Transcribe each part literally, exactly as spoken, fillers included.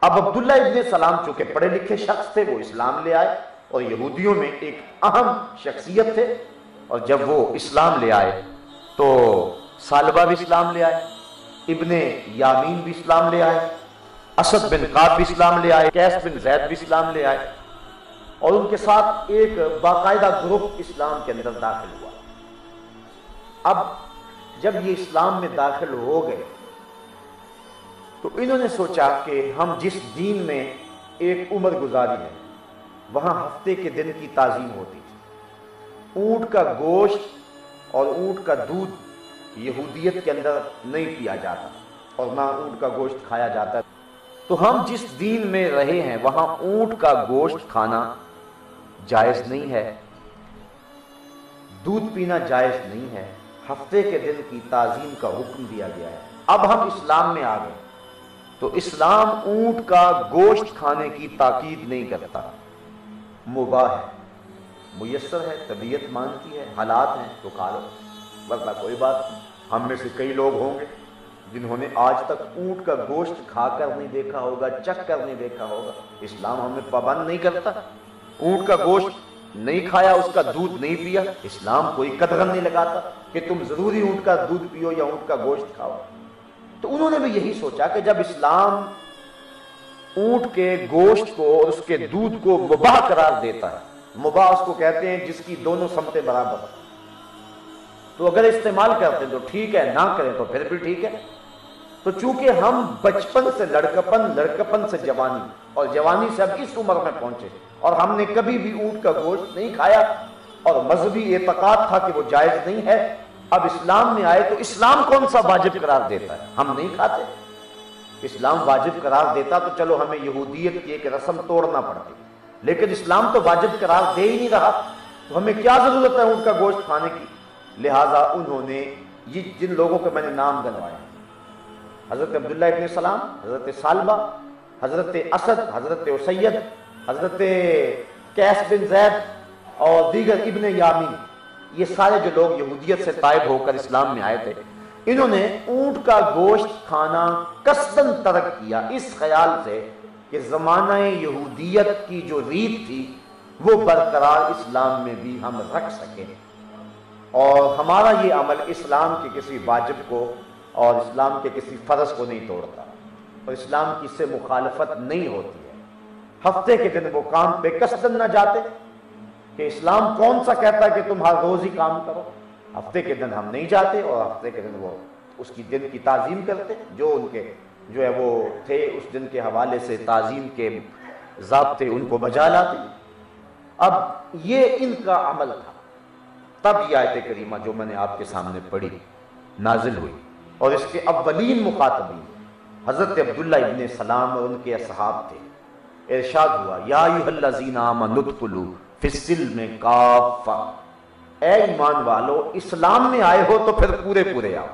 اب عبداللہ ابن سلام چونکہ پڑھے لکھے شخص تھے، وہ اسلام لے آئے، اور یہودیوں میں ایک اہم شخصیت تھے، اور جب وہ اسلام لے آئے تو سالبہ بھی اسلام لے آئے، ابن یامین بھی اسلام لے آئے، اسد بن قاب بھی اسلام لے آئے، قیس بن زید بھی اسلام لے آئے، اور ان کے ساتھ ایک باقاعدہ گروپ اسلام کے اندر داخل ہوا۔ اب جب یہ اسلام میں داخل ہو گئے تو انہوں نے سوچا کہ ہم جس دین میں ایک عمر گزاری ہے وہاں ہفتے کے دن کی تعظیم ہوتی تھی، اونٹ کا گوشت اور اونٹ کا دودھ یہودیت کے اندر نہیں پیا جاتا اور نہ اونٹ کا گوشت کھایا جاتا، تو ہم جس دین میں رہے ہیں وہاں اونٹ کا گوشت کھانا جائز نہیں ہے، دودھ پینا جائز نہیں ہے، ہفتے کے دن کی تعظیم کا حکم دیا گیا ہے۔ اب ہم اسلام میں آ گئے تو اسلام اونٹ کا گوشت کھانے کی تاکید نہیں کرتا، مباح ہے، میسر ہے، طبیعت مانتی ہے، حالات ہیں تو کھا لو، ورنہ کوئی بات نہیں۔ ہم میں سے کئی لوگ ہوں گے جنہوں نے آج تک اونٹ کا گوشت کھا کر نہیں دیکھا ہوگا، چکھ کر نہیں دیکھا ہوگا۔ اسلام ہمیں پابند نہیں کرتا، اونٹ کا گوشت نہیں کھایا، اس کا دودھ نہیں پیا، اسلام کوئی قدغن نہیں لگاتا کہ تم ضروری اونٹ کا دودھ پیو یا اونٹ کا گوشت کھاؤ۔ تو انہوں نے بھی یہی سوچا کہ جب اسلام اونٹ کے گوشت کو اور اس کے دودھ کو مباح قرار دیتا ہے، مباح اس کو کہتے ہیں جس کی دونوں سمتیں برابر، تو اگر استعمال کرتے ہیں تو ٹھیک ہے، نہ کریں تو پھر بھی ٹھیک ہے۔ تو چونکہ ہم بچپن سے لڑکپن، لڑکپن سے جوانی، اور جوانی سے اب اس عمر میں پہنچے اور ہم نے کبھی بھی اونٹ کا گوشت نہیں کھایا اور مذہبی اعتقاد تھا کہ وہ جائز نہیں ہے، اب اسلام میں آئے تو اسلام کون سا واجب قرار دیتا ہے؟ ہم نہیں کھاتے۔ اسلام واجب قرار دیتا تو چلو ہمیں یہودیت کی ایک رسم توڑنا پڑتی، لیکن اسلام تو واجب قرار دے ہی نہیں رہا، تو ہمیں کیا ضرورت ہے اونٹ کا گوشت کھانے کی؟ لہٰذا انہوں نے یہ جن لوگوں کے میں نے نام گنوائے، حضرت عبداللہ ابن سلام، حضرت سالبہ، حضرت اسد، حضرت اسید، حضرت قیس بن زید اور دیگر ابن یامین، یہ سارے جو لوگ یہودیت سے تائب ہو کر اسلام میں آئے تھے، انہوں نے اونٹ کا گوشت کھانا قصداً ترک کیا اس خیال سے کہ زمانہ یہودیت کی جو ریت تھی وہ برقرار اسلام میں بھی ہم رکھ سکیں، اور ہمارا یہ عمل اسلام کے کسی واجب کو اور اسلام کے کسی فرض کو نہیں توڑتا، اور اسلام کی اس سے مخالفت نہیں ہوتی ہے۔ ہفتے کے دن وہ کام پہ قصداً نہ جاتے کہ اسلام کون سا کہتا ہے کہ تم ہر روز ہی کام کرو، ہفتے کے دن ہم نہیں جاتے، اور ہفتے کے دن وہ اس کی دن کی تعظیم کرتے، جو ان کے جو ہے وہ تھے اس دن کے حوالے سے تعظیم کے ضابطے ان کو بجا لاتے۔ اب یہ ان کا عمل تھا، تب یہ آیت کریمہ جو میں نے آپ کے سامنے پڑھی نازل ہوئی، اور اس کے اولین مخاطبین حضرت عبداللہ ابن سلام اور ان کے اصحاب تھے۔ ارشاد ہوا یا ایھا الذین آمنوا ادخلوا فی السلم کافہ، اے ایمان والو اسلام میں آئے ہو تو پھر پورے پورے آؤ۔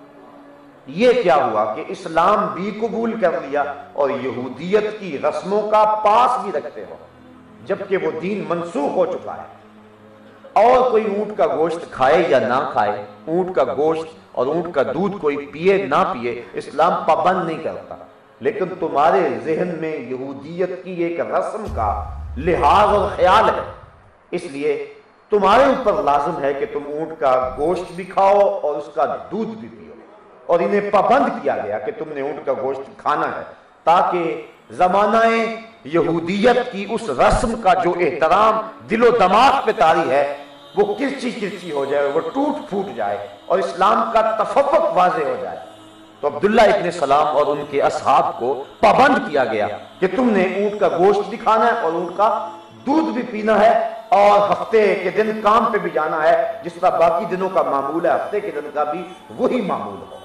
یہ کیا ہوا کہ اسلام بھی قبول کر لیا اور یہودیت کی رسموں کا پاس بھی رکھتے ہو، جبکہ وہ دین منسوخ ہو چکا ہے۔ اور کوئی اونٹ کا گوشت کھائے یا نہ کھائے، اونٹ کا گوشت اور اونٹ کا دودھ کوئی پیے نہ پیے، اسلام پابند نہیں کرتا، لیکن تمہارے ذہن میں یہودیت کی ایک رسم کا لحاظ اور خیال ہے، اس لیے تمہارے اوپر لازم ہے کہ تم اونٹ کا گوشت بھی کھاؤ اور اس کا دودھ بھی پیو، اور انہیں پابند کیا گیا کہ تم نے اونٹ کا گوشت کھانا ہے، تاکہ زمانہ یہودیت کی اس رسم کا جو احترام دل و دماغ پہ طاری ہے وہ کرچی کرچی ہو جائے، وہ ٹوٹ پھوٹ جائے اور اسلام کا تفوق واضح ہو جائے۔ تو عبداللہ ابن سلام اور ان کے اصحاب کو پابند کیا گیا کہ تم نے اونٹ کا گوشت بھی کھانا ہے اور اونٹ کا دودھ بھی پینا ہے، اور ہفتے کے دن کام پہ بھی جانا ہے، جس طرح باقی دنوں کا معمول ہے ہفتے کے دن کا بھی وہی معمول ہو۔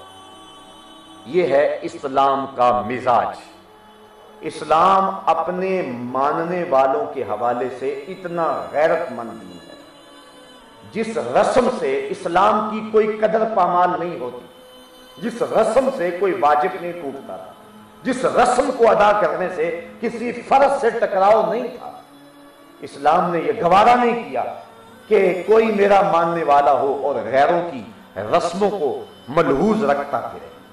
یہ ہے اسلام کا مزاج۔ اسلام اپنے ماننے والوں کے حوالے سے اتنا غیرت مند دین ہے، جس رسم سے اسلام کی کوئی قدر پامال نہیں ہوتی، جس رسم سے کوئی واجب نہیں ٹوٹتا تھا، جس رسم کو ادا کرنے سے کسی فرض سے ٹکراؤ نہیں تھا، اسلام نے یہ گوارا نہیں کیا کہ کوئی میرا ماننے والا ہو اور غیروں کی رسموں کو ملحوظ رکھتا پھرے۔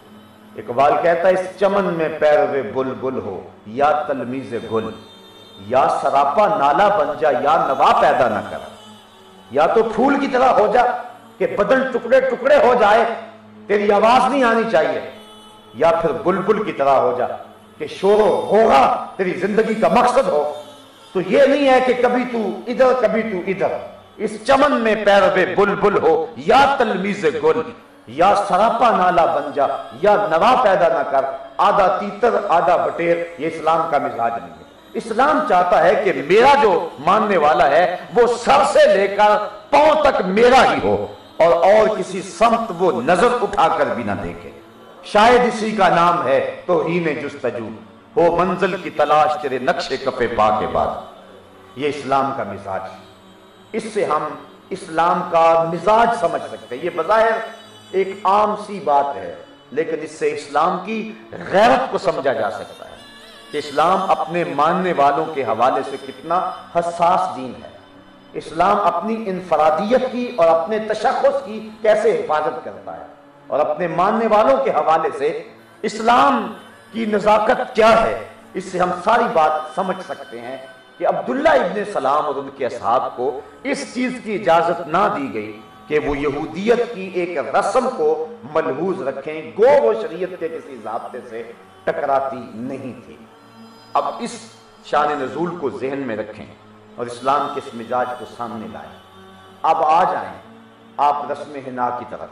اقبال کہتا ہے اس چمن میں پیروے بلبل ہو یا تلمیذ گل، یا سراپا نالا بن جا یا نوا پیدا نہ کر، یا تو پھول کی طرح ہو جا کہ بدن ٹکڑے ٹکڑے ہو جائے تیری آواز نہیں آنی چاہیے، یا پھر بلبل کی طرح ہو جا کہ شور و غوغا تیری زندگی کا مقصد ہو۔ تو یہ نہیں ہے کہ کبھی تو ادھر کبھی تو ادھر، اس چمن میں پیروے بلبل ہو یا تلمیذ گل، یا سراپا نالا بن جا یا نوا پیدا نہ کر، آدھا تیتر آدھا بٹیر، یہ اسلام کا مزاج نہیں ہے۔ اسلام چاہتا ہے کہ میرا جو ماننے والا ہے وہ سر سے لے کر پاؤں تک میرا ہی ہو، اور اور کسی سمت وہ نظر اٹھا کر بھی نہ دیکھے۔ شاید اسی کا نام ہے توہین جستجو، ہو منزل کی تلاش تیرے نقش کفے پا کے بعد۔ یہ اسلام کا مزاج، اس سے ہم اسلام کا مزاج سمجھ سکتے ہیں۔ یہ بظاہر ایک عام سی بات ہے، لیکن اس سے اسلام کی غیرت کو سمجھا جا سکتا ہے کہ اسلام اپنے ماننے والوں کے حوالے سے کتنا حساس دین ہے، اسلام اپنی انفرادیت کی اور اپنے تشخص کی کیسے حفاظت کرتا ہے، اور اپنے ماننے والوں کے حوالے سے اسلام کی نزاکت کیا ہے۔ اس سے ہم ساری بات سمجھ سکتے ہیں کہ عبداللہ ابن سلام اور ان کے اصحاب کو اس چیز کی اجازت نہ دی گئی کہ وہ یہودیت کی ایک رسم کو ملحوظ رکھیں، گو وہ شریعت کے کسی ضابطے سے ٹکراتی نہیں تھی۔ اب اس شان نزول کو ذہن میں رکھیں اور اسلام کے اس مزاج کو سامنے لائیں۔ اب آ جائیں آپ رسم حنا کی طرف،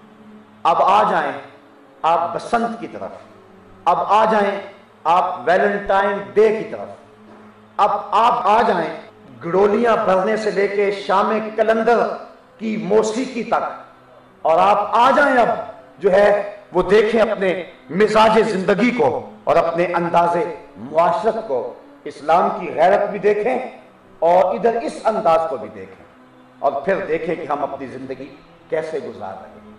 اب آ جائیں آپ بسنت کی طرف، اب آ جائیں آپ ویلنٹائن ڈے کی طرف، اب آپ آ جائیں گڑولیاں بھرنے سے لے کے شام کلندر کی موسیقی تک، اور آپ آ جائیں اب جو ہے وہ دیکھیں اپنے مزاج زندگی کو اور اپنے انداز معاشرت کو، اسلام کی غیرت بھی دیکھیں اور ادھر اس انداز کو بھی دیکھیں، اور پھر دیکھیں کہ ہم اپنی زندگی کیسے گزار رہے ہیں۔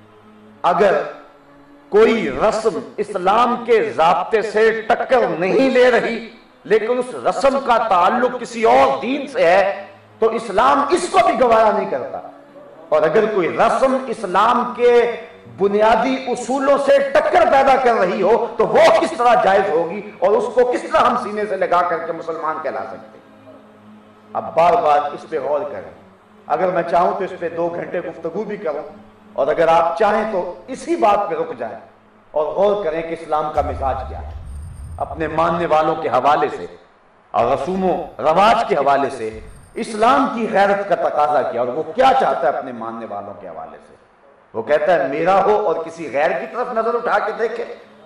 اگر کوئی رسم اسلام کے ضابطے سے ٹکر نہیں لے رہی لیکن اس رسم کا تعلق کسی اور دین سے ہے تو اسلام اس کو بھی گوارا نہیں کرتا، اور اگر کوئی رسم اسلام کے بنیادی اصولوں سے ٹکر پیدا کر رہی ہو تو وہ کس طرح جائز ہوگی اور اس کو کس طرح ہم سینے سے لگا کر کے مسلمان کہلا سکتے ہیں۔ اب بار بار اس پہ غور کریں، اگر میں چاہوں تو اس پہ دو گھنٹے گفتگو بھی کروں، اور اگر آپ چاہیں تو اسی بات پہ رک جائیں اور غور کریں کہ اسلام کا مزاج کیا ہے، اپنے ماننے والوں کے حوالے سے اور رسوم و رواج کے حوالے سے اسلام کی غیرت کا تقاضا کیا، اور وہ کیا چاہتا ہے اپنے ماننے والوں کے حوالے سے۔ وہ کہتا ہے میرا ہو اور کسی غیر کی طرف نظر اٹھا کے دیکھے،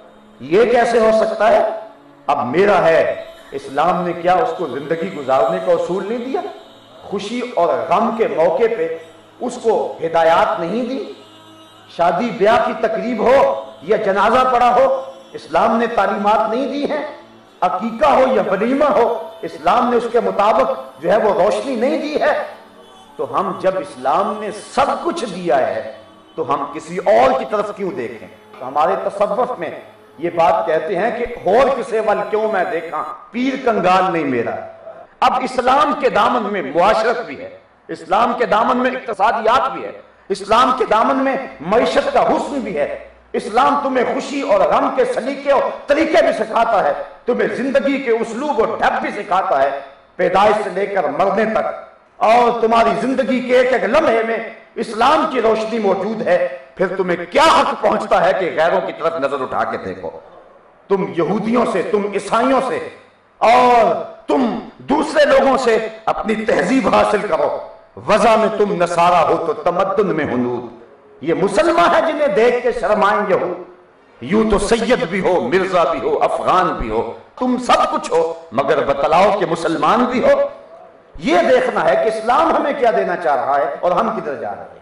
یہ کیسے ہو سکتا ہے؟ اب میرا ہے، اسلام نے کیا اس کو زندگی گزارنے کا اصول نہیں دیا؟ خوشی اور غم کے موقع پہ اس کو ہدایات نہیں دی؟ شادی بیاہ کی تقریب ہو یا جنازہ پڑا ہو، اسلام نے تعلیمات نہیں دی ہیں؟ عقیقہ ہو یا ولیمہ ہو، اسلام نے اس کے مطابق جو ہے وہ روشنی نہیں دی ہے؟ تو ہم جب اسلام نے سب کچھ دیا ہے تو ہم کسی اور کی طرف کیوں دیکھیں؟ تو ہمارے تصوف میں یہ بات کہتے ہیں کہ اور کسے ول کیوں میں دیکھاں، پیر کنگال نہیں میرا۔ اب اسلام کے دامن میں معاشرت بھی ہے، اسلام کے دامن میں اقتصادیات بھی ہے، اسلام کے دامن میں معیشت کا حسن بھی ہے، اسلام تمہیں خوشی اور غم کے سلیقے اور طریقے بھی سکھاتا ہے، تمہیں زندگی کے اسلوب اور ڈھب بھی سکھاتا ہے، پیدائش سے لے کر مرنے تک، اور تمہاری زندگی کے ایک ایک لمحے میں اسلام کی روشنی موجود ہے۔ پھر تمہیں کیا حق پہنچتا ہے کہ غیروں کی طرف نظر اٹھا کے دیکھو؟ تم یہودیوں سے، تم عیسائیوں سے اور تم دوسرے لوگوں سے اپنی تہذیب حاصل کرو، وضع میں تم نصارہ ہو تو تمدن میں ہنود۔ یہ مسلمان ہے جنہیں دیکھ کے شرمائیں یہود، یوں تو سید بھی ہو، مرزا بھی ہو، افغان بھی ہو، تم سب کچھ ہو مگر بتلاؤ کہ مسلمان بھی ہو۔ یہ دیکھنا ہے کہ اسلام ہمیں کیا دینا چاہ رہا ہے اور ہم کدھر جا رہے ہیں۔